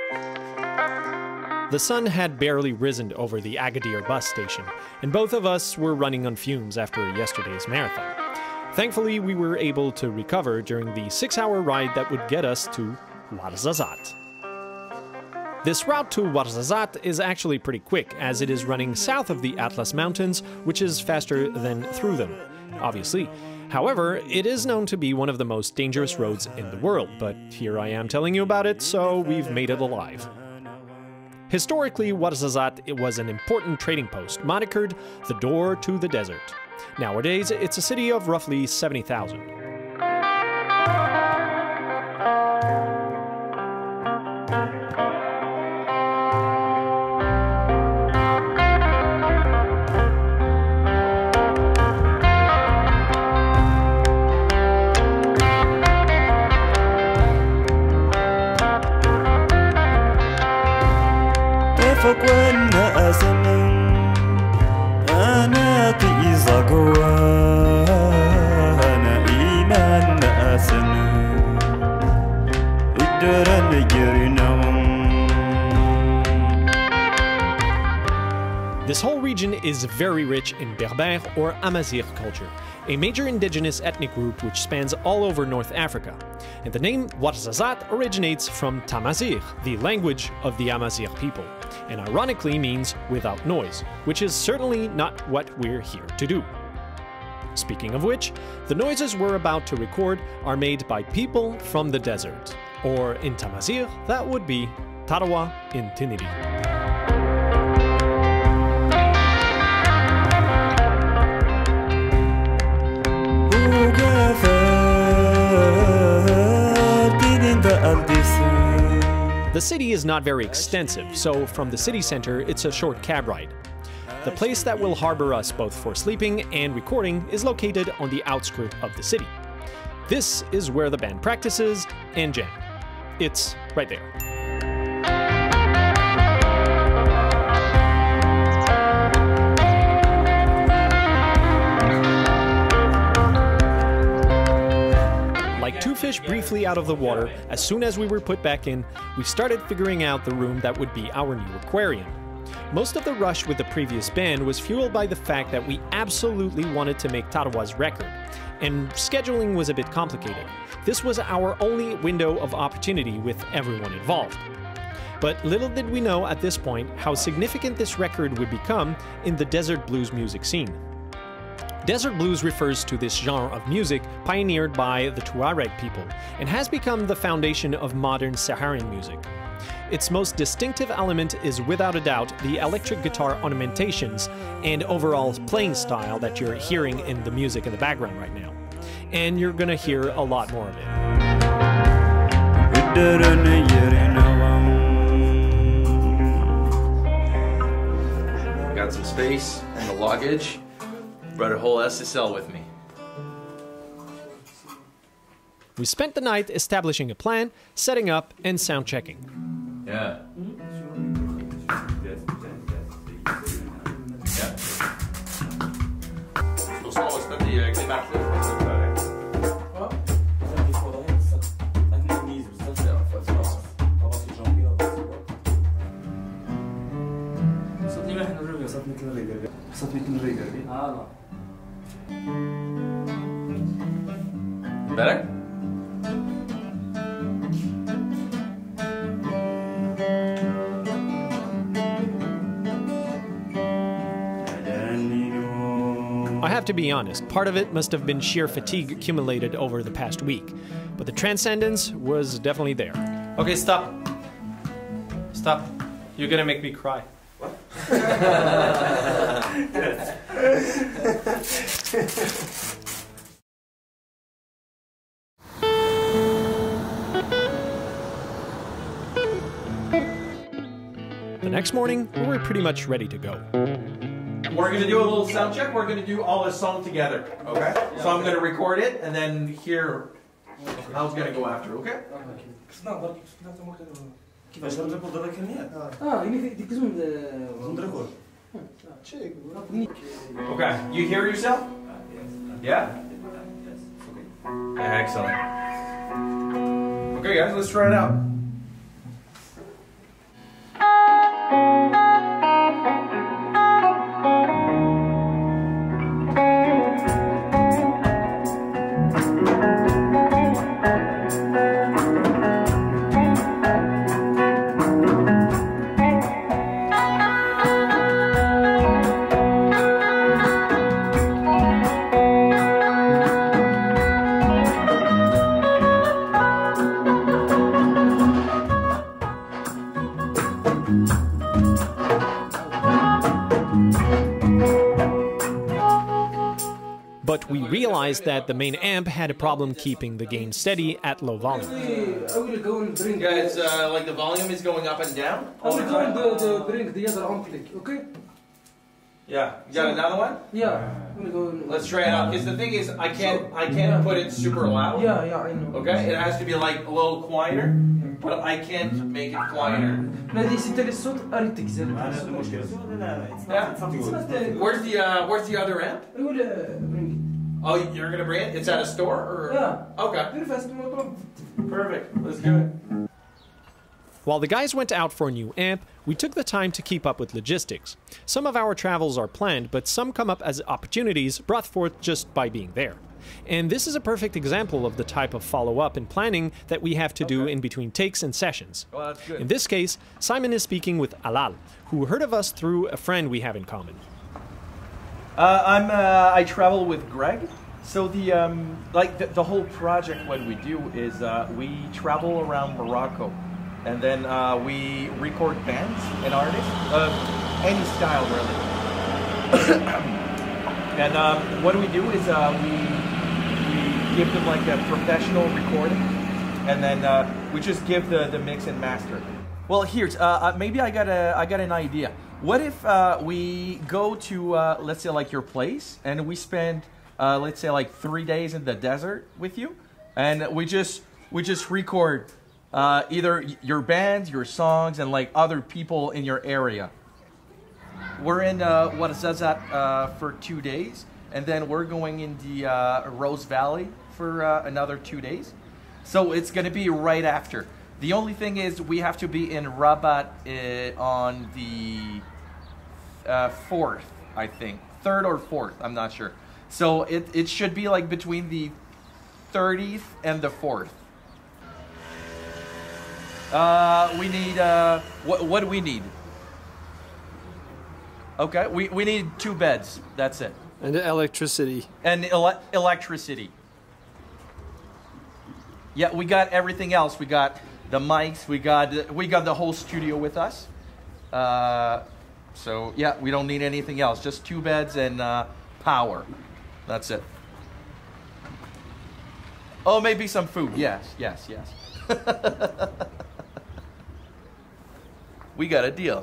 The sun had barely risen over the Agadir bus station, and both of us were running on fumes after yesterday's marathon. Thankfully, we were able to recover during the 6-hour ride that would get us to Ouarzazate. This route to Ouarzazate is actually pretty quick, as it is running south of the Atlas Mountains, which is faster than through them, obviously. However, it is known to be one of the most dangerous roads in the world, but here I am telling you about it, so we've made it alive. Historically, Ouarzazate was an important trading post, monikered the door to the desert. Nowadays, it's a city of roughly 70,000. This whole region is very rich in Berber or Amazigh culture, a major indigenous ethnic group which spans all over North Africa. And the name Ouarzazate originates from Tamazigh, the language of the Amazigh people, and ironically means without noise, which is certainly not what we're here to do. Speaking of which, the noises we're about to record are made by people from the desert, or in Tamazigh, that would be Tarwa N-Tiniri. The city is not very extensive, so from the city center it's a short cab ride. The place that will harbor us both for sleeping and recording is located on the outskirts of the city. This is where the band practices and jam. It's right there. Like two fish briefly out of the water, as soon as we were put back in, we started figuring out the room that would be our new aquarium. Most of the rush with the previous band was fueled by the fact that we absolutely wanted to make Tarwa's record, and scheduling was a bit complicated. This was our only window of opportunity with everyone involved. But little did we know at this point how significant this record would become in the desert blues music scene. Desert blues refers to this genre of music pioneered by the Tuareg people and has become the foundation of modern Saharan music. Its most distinctive element is without a doubt the electric guitar ornamentations and overall playing style that you're hearing in the music in the background right now. And you're gonna hear a lot more of it. Got some space in the luggage. Brought a whole SSL with me. We spent the night establishing a plan, setting up, and sound checking. Yeah. Better? I have to be honest, part of it must have been sheer fatigue accumulated over the past week, but the transcendence was definitely there. Okay, stop. Stop. You're gonna make me cry. What? The next morning, we were pretty much ready to go. We're going to do a little sound check. We're going to do all this song together, okay? So I'm going to record it and then hear how it's going to go after, okay? Okay, you hear yourself? Yeah? Excellent. Okay guys, let's try it out. realized that the main amp had a problem keeping the gain steady at low volume. Guys, like the volume is going up and down? I will go and bring the other ampli, okay? Yeah. You got another one? Yeah. Let's try it out. Because the thing is, I can't put it super loud. Yeah, I know. Okay? It has to be like a little quieter, but I can't make it quieter. لا دي ستة الصوت أريد تكسر. Where's the other amp? I will bring it. Oh, you're gonna bring it? It's at a store, or? Yeah. Okay. Very fast. Perfect. Let's do it. While the guys went out for a new amp, we took the time to keep up with logistics. Some of our travels are planned, but some come up as opportunities brought forth just by being there. And this is a perfect example of the type of follow-up and planning that we have to do in between takes and sessions. Well, that's good. In this case, Simon is speaking with Alal, who heard of us through a friend we have in common. I travel with Greg. So the whole project, what we do is we travel around Morocco, and then we record bands and artists of any style really. And what we do is we give them like a professional recording, and then we just give the mix and master. Well, here's maybe I got an idea. What if we go to let's say like your place, and we spend let's say like 3 days in the desert with you, and we just record either your bands, your songs, and like other people in your area. We're in Ouarzazate for 2 days, and then we're going in the Rose Valley for another 2 days. So it's going to be right after. The only thing is we have to be in Rabat on the 4th, I think. 3rd or 4th, I'm not sure. So it should be like between the 30th and the 4th. We need, what do we need? Okay, we need 2 beds, that's it. And electricity. And electricity. Yeah, we got everything else. We got the mics, we got the whole studio with us. So yeah, we don't need anything else. Just 2 beds and power. That's it. Oh, maybe some food. Yes. We got a deal.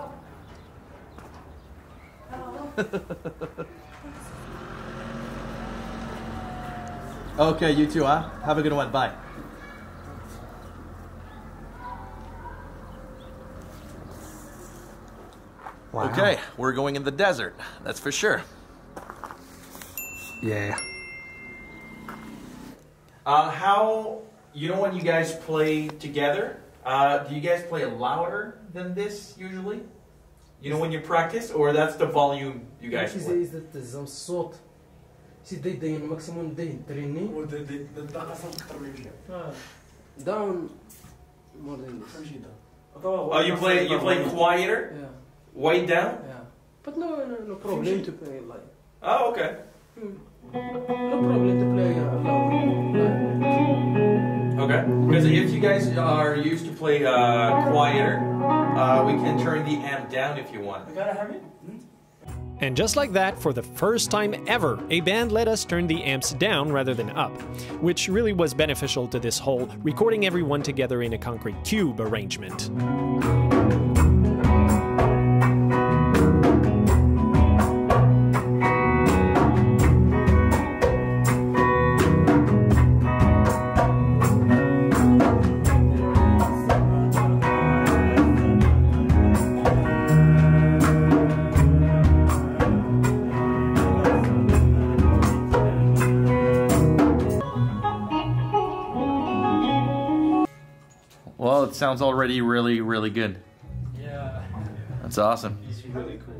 Okay, you too, huh? Have a good one. Bye. Wow. Okay, we're going in the desert. That's for sure. Yeah. How, you know when you guys play together, do you guys play louder than this usually? You know when you practice, or that's the volume you guys play? Is that الصوت سيدي داين الماكسيموم داين تريني down more than this. Oh, you play quieter? Yeah. Way down? Yeah. But no problem to play like. Oh, okay. No problem to play loud. Okay. Because if you guys are used to play quieter, we can turn the amp down if you want. And just like that, for the first time ever, a band let us turn the amps down rather than up, which really was beneficial to this whole recording everyone together in a concrete cube arrangement. Well, it sounds already really, really good. Yeah. That's awesome. It's really cool.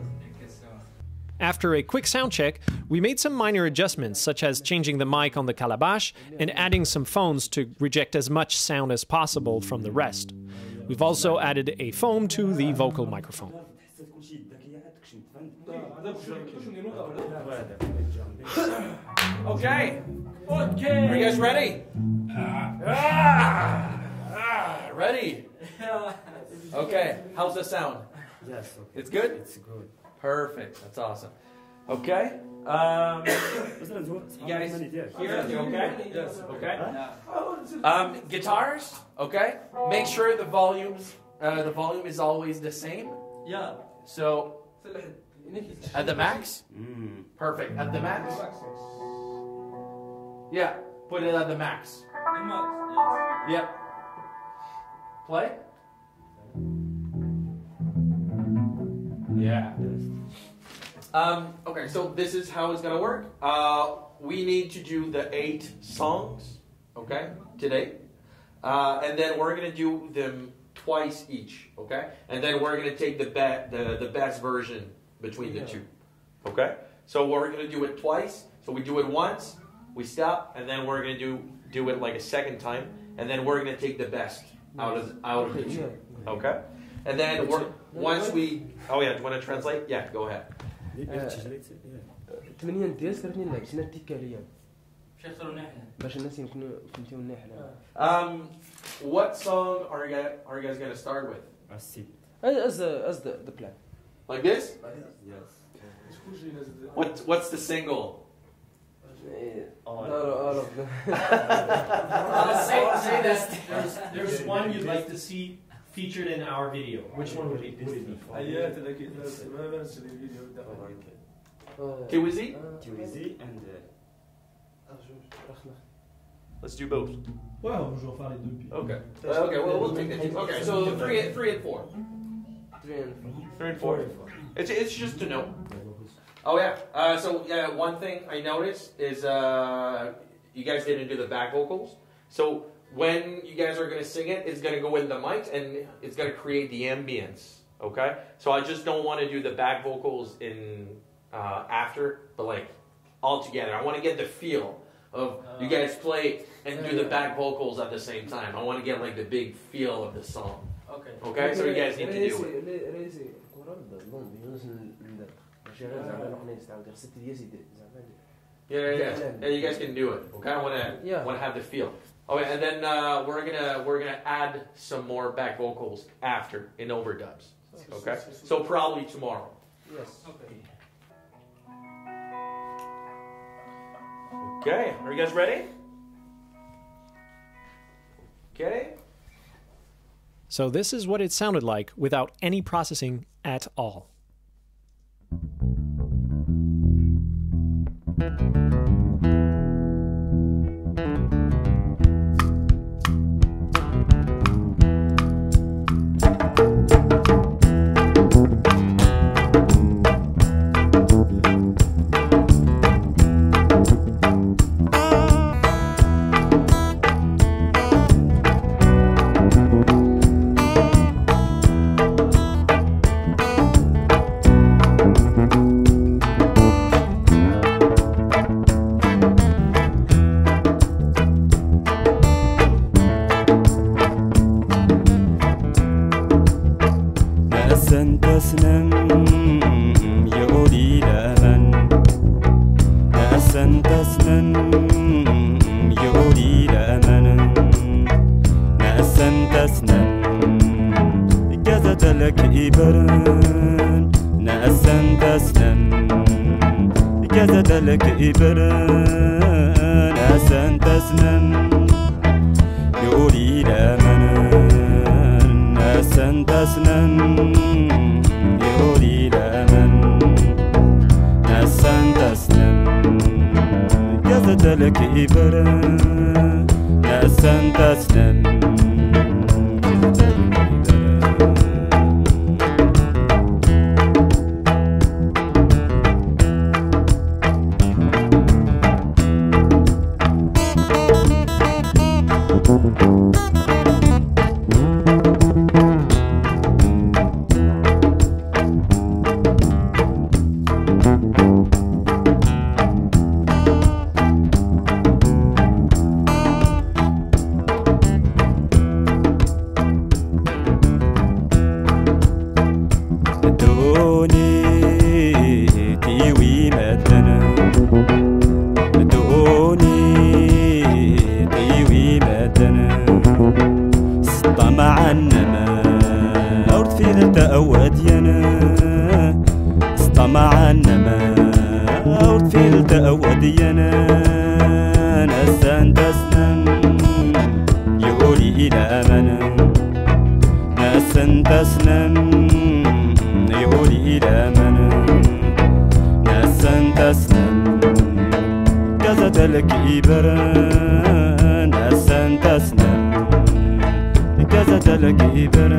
After a quick sound check, we made some minor adjustments, such as changing the mic on the calabash and adding some phones to reject as much sound as possible from the rest. We've also added a foam to the vocal microphone. Okay. Are you guys ready? Ready? Okay. How's the sound? Yes. It's good? It's good. Perfect. That's awesome. Okay. You guys here? You okay? Yes. Okay. Guitars. Okay. Make sure the volume is always the same. Yeah. So at the max. Perfect. At the max. Yeah. Put it at the max. Yep. Play. Yeah. Okay, so this is how it's gonna work. We need to do the 8 songs, okay, today. And then we're gonna do them twice each, okay? And then we're gonna take the best version between the two. Okay? So we're gonna do it twice. So we do it once, we stop, and then we're gonna do it like a second time, and then we're gonna take the best out of the two. Okay? And then once we do you want to translate? Yeah, go ahead. What song are you guys gonna start with? As the plan. Like this? Yes. What's the single? All of them. Say this. There's one you'd like to see featured in our video. Which one would it be? Kiwizi? Kiwizi and Let's do both. Ouais, on va faire les deux. Okay. Okay, well, we'll take that. Okay, so 3 and 4. 3 and 4. It's just to know. Oh yeah. So yeah, one thing I noticed is you guys didn't do the back vocals. So when you guys are gonna sing it, it's gonna go in the mics and it's gonna create the ambience. Okay. So I just don't want to do the back vocals in after, but like all together. I want to get the feel of you guys play and do the back vocals at the same time. I want to get like the big feel of the song. Okay. Okay. So you guys need to do it. Yeah, you guys can do it. Okay, I want to have the feel. Okay, and then we're gonna add some more back vocals after in overdubs. Okay, so probably tomorrow. Yes. Okay. Okay, are you guys ready? Okay. So this is what it sounded like without any processing at all. طمعا ما أورد في دينا نسان تسنم يقولي إلى من نسان تسنم يقولي إلى من نسان تسنم كزت الكبر نسان تسنم كزت الكبر.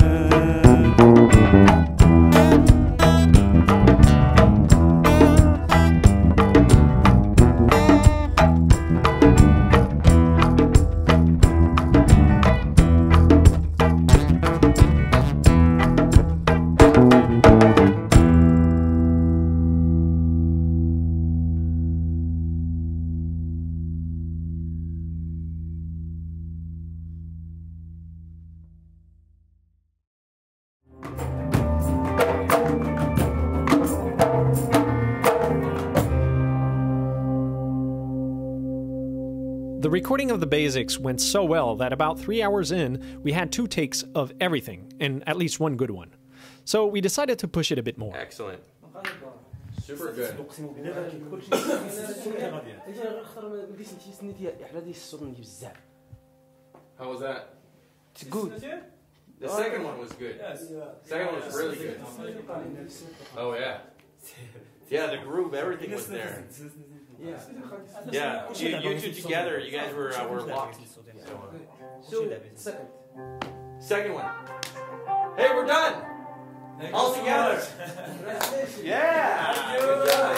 The recording of the basics went so well that about 3 hours in, we had 2 takes of everything, and at least one good one. So we decided to push it a bit more. Excellent. Super good. How was that? It's good. The second one was good. Second one was really good. Oh yeah. Yeah, the groove, everything was there. Yeah, you two together, you guys were locked. So, Second one. Hey, we're done. All together. Yeah. Good job.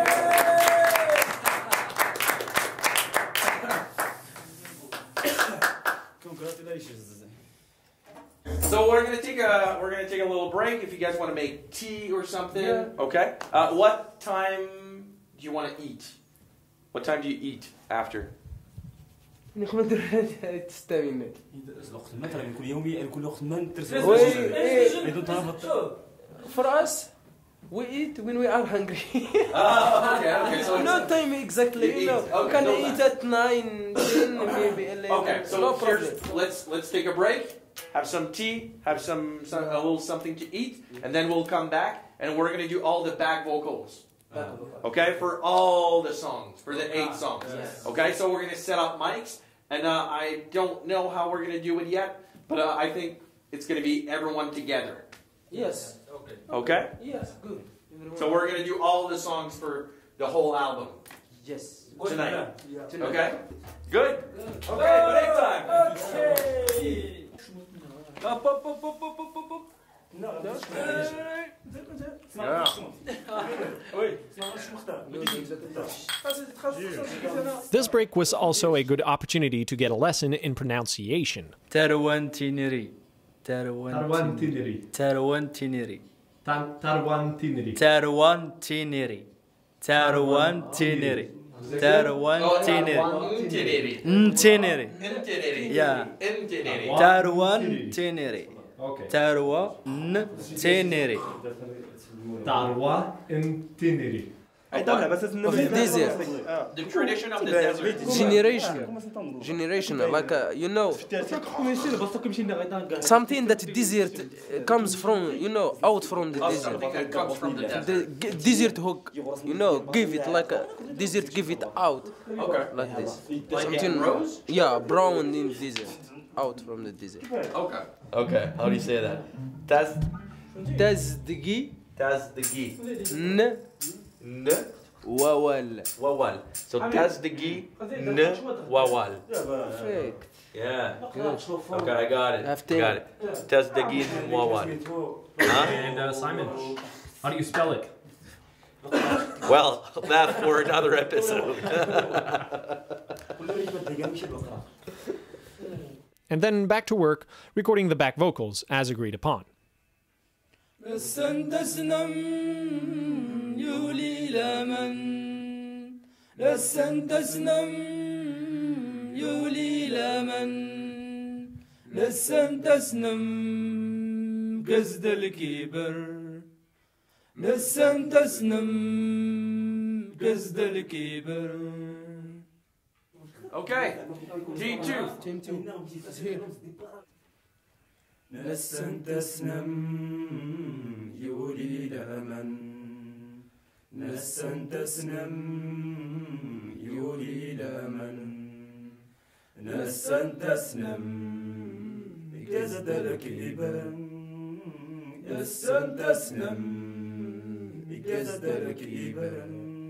Congratulations. So we're gonna take a little break. If you guys want to make tea or something, okay. What time do you want to eat? What time do you eat after? For us, we eat when we are hungry. Okay. So no time exactly. You can eat at 9, 10, maybe 11. Okay, so no problem. let's take a break. Have some tea. Have a little something to eat, and then we'll come back and we're gonna do all the back vocals. Okay, for all the songs, for the 8 songs. Okay, so we're gonna set up mics, and I don't know how we're gonna do it yet, but I think it's gonna be everyone together. Yes. Okay. Yes. Good. So we're gonna do all the songs for the whole album. Yes. Tonight. Yeah. Okay. Good. Okay. Break time. Okay. Up. No, This break was also a good opportunity to get a lesson in pronunciation. Tarwa N-Tiniri. Tarwa N-Tiniri. Tarwa N-Tiniri. Tarwa N-Tiniri. Tarwa N-Tiniri. Tarwa N-Tiniri. Tarwa N-Tiniri. N-Tiniri. Yeah. Tarwa N-Tiniri. Okay. Tarwa N-Tiniri. Tarwa N-Tiniri. Of the desert. The tradition of the desert. Generation, like something that desert comes from, out from the desert. Something that comes from the desert. The desert hook, give it like a desert, give it out. Okay. Like this. Like Something, in rose? yeah, brown in desert, out from the desert. Okay. Okay. How do you say that? That's Tazdigi n wawal. wawal. So tazdigi n wawal. Perfect. Yeah. Good. Okay, I got it. Have Got it. Tazdigi n wawal. Huh? And Simon, how do you spell it? Well, that's for another episode. And then back to work, recording the back vocals as agreed upon. Okay. G2. نسن تسنم يولي لمن نسن تسنم يولي لمن نسن تسنم جزد لك إبرا نسن تسنم جزد لك إبرا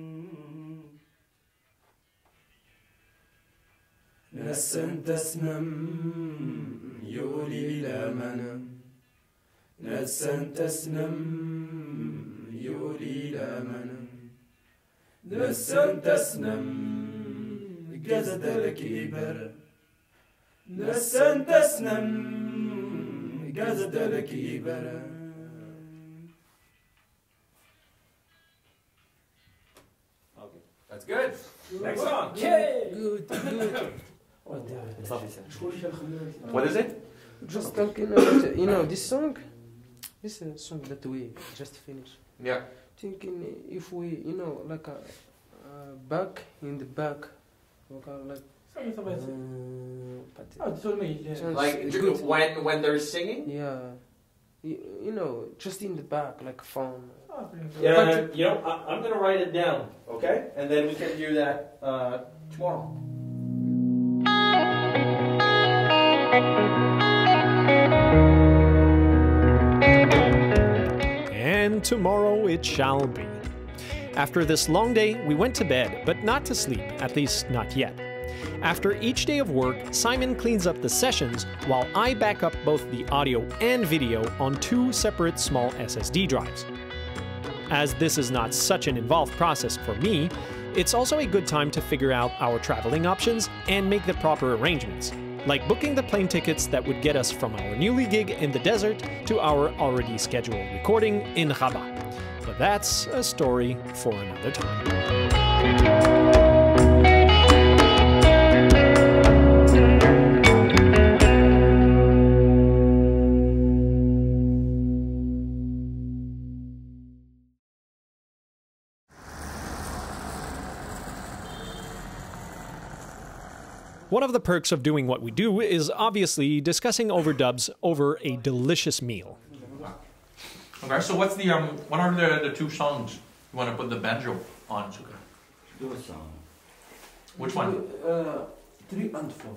نسن تسنم يولي لمن نسن تسنم يولي لمن نسن تسنم جزد لك إبر نسن تسنم جزد لك إبر. That's good. Next song. Good. What is it? Just talking about, this song. This is a song that we just finished. Yeah. Thinking if we, like a back in the back, like. Like good. when they're singing. Yeah, just in the back, like phone. Yeah, I'm gonna write it down, okay? And then we can do that tomorrow. And tomorrow it shall be. After this long day, we went to bed, but not to sleep, at least not yet. After each day of work, Simon cleans up the sessions while I back up both the audio and video on 2 separate small SSD drives. As this is not such an involved process for me, it's also a good time to figure out our traveling options and make the proper arrangements, like booking the plane tickets that would get us from our newly gig in the desert to our already scheduled recording in Rabat. But that's a story for another time. One of the perks of doing what we do is obviously discussing overdubs over a delicious meal. Okay, so what are the 2 songs you want to put the banjo on, Suka? Which one? 3 and 4.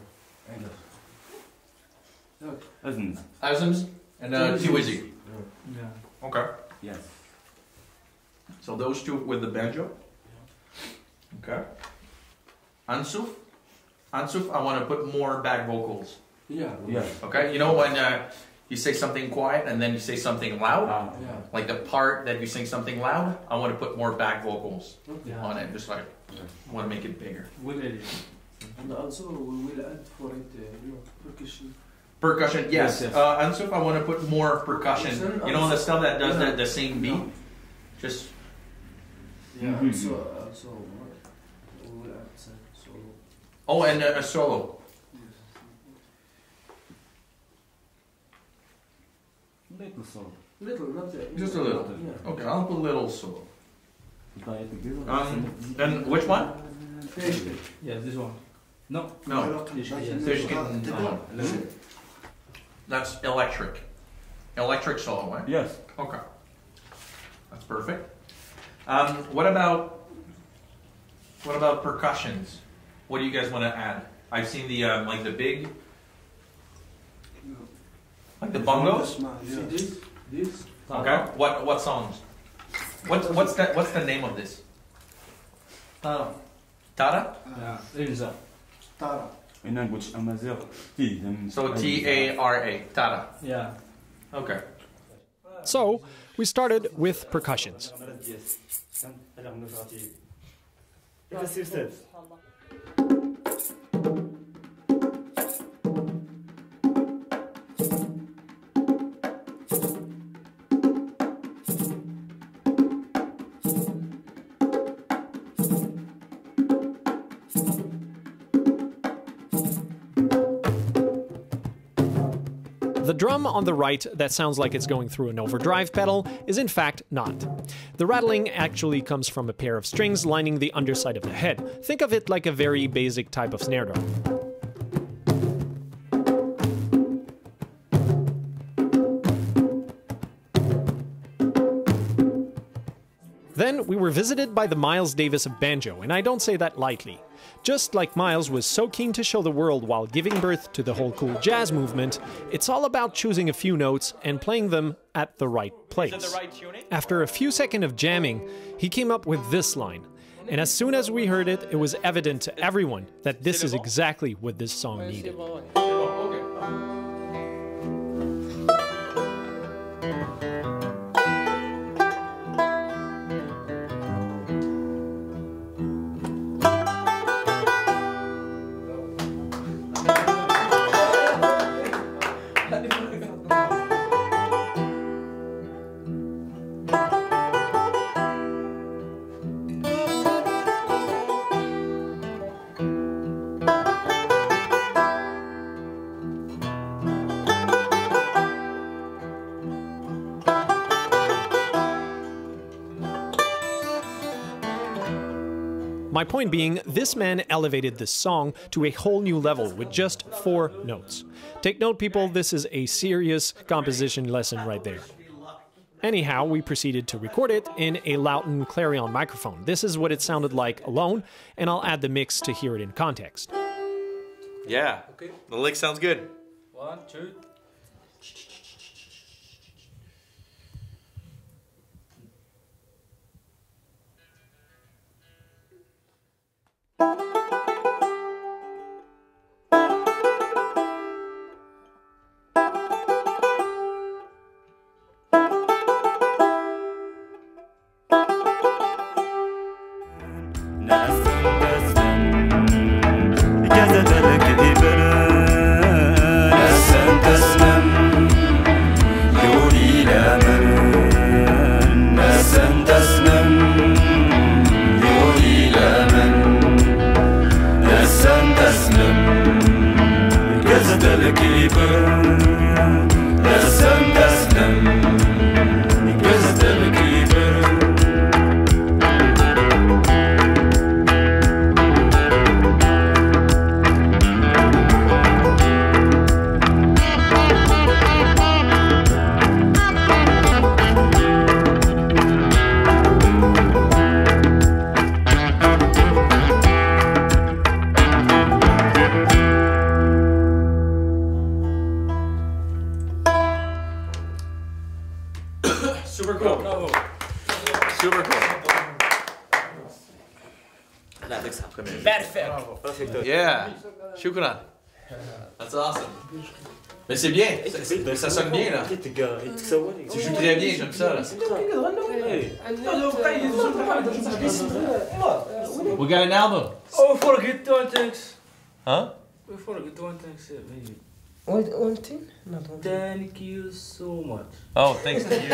Azms and Tiwizi. Yeah. Okay. Yes. So those 2 with the banjo. Okay. Ansuf, I want to put more back vocals. Yeah. Okay, when you say something quiet and then you say something loud, like the part that you sing something loud, I want to put more back vocals on it. Just like, I want to make it bigger. And also we will add for it percussion. Percussion, yes. Ansuf, I want to put more percussion. The stuff that does the same beat. Just. Yeah. Also we will add solo. Oh, and a solo. Little solo. Little, not just a little. Yeah. Okay, I'll put a little solo. And which one? Yeah, this one. No. That's electric. Electric solo, right? Yes. Okay. That's perfect. What about percussions? What do you guys want to add? I've seen the like the big, like the bongos. This. Okay. What songs? What's the name of this? Tara. Tara? Yeah. Tara. In language Amazigh, So T-A-R-A. Tara. Yeah. Okay. So, we started with percussions. The drum on the right that sounds like it's going through an overdrive pedal is in fact not. The rattling actually comes from a pair of strings lining the underside of the head. Think of it like a very basic type of snare drum. Then we were visited by the Miles Davis of banjo, and I don't say that lightly. Just like Miles was so keen to show the world while giving birth to the whole cool jazz movement, it's all about choosing a few notes and playing them at the right place. Is it the right tuning? After a few seconds of jamming, he came up with this line. And as soon as we heard it, it was evident to everyone that this is exactly what this song needed. My point being, this man elevated this song to a whole new level with just 4 notes. Take note, people, this is a serious composition lesson right there. Anyhow, we proceeded to record it in a Lauten Clarion microphone. This is what it sounded like alone, and I'll add the mix to hear it in context. Yeah. Okay. The lick sounds good. 1, 2. Super cool. Super cool. Perfect. Yeah. Shukran. That's awesome. Mais c'est bien. Ça sonne bien là. Tu joues très bien, j'aime ça là. We got an album. Oh, forget one thanks. Huh? We forget one thanks, maybe. One thing? Not one thing. Thank you so much. Oh, thanks to you.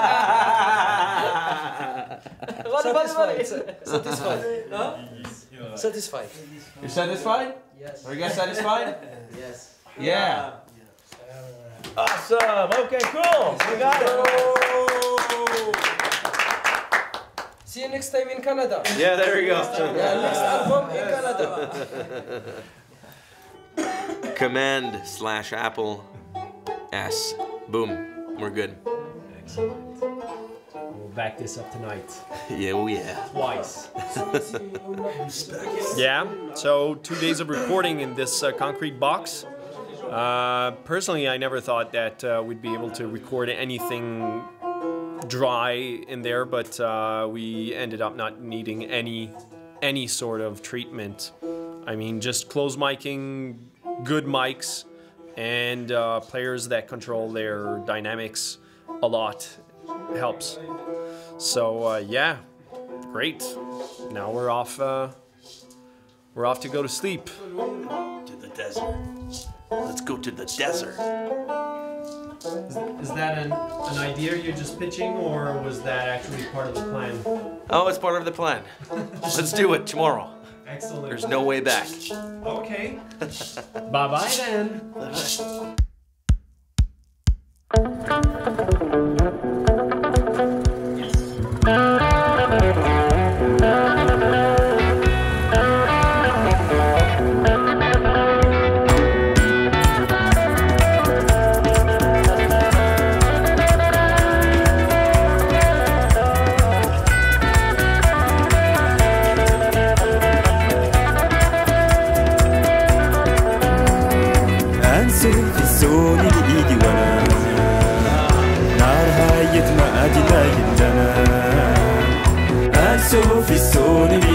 Satisfied. Satisfied. Huh? Satisfied. You're satisfied? Yes. Are you guys satisfied? Yes. Yeah. Awesome. Okay, cool. We got it. See you next time in Canada. Yeah, there we go. Yeah, next album in Canada. Command/Apple S. Boom. We're good. Excellent. We'll back this up tonight. Yeah, oh yeah. Twice. Yeah, so 2 days of recording in this concrete box. Personally, I never thought that we'd be able to record anything dry in there, but we ended up not needing any sort of treatment. I mean, just close micing, good mics, and players that control their dynamics a lot helps. So yeah, great. Now we're off to go to sleep. To the desert. Let's go to the desert. Is that an idea you're just pitching, or was that actually part of the plan? Oh, it's part of the plan. Let's do it tomorrow. Excellent. There's no way back. Okay. Bye-bye then. السوني لإيدي وانا نار هايت ما أدي لا يندنا أنسو في السوني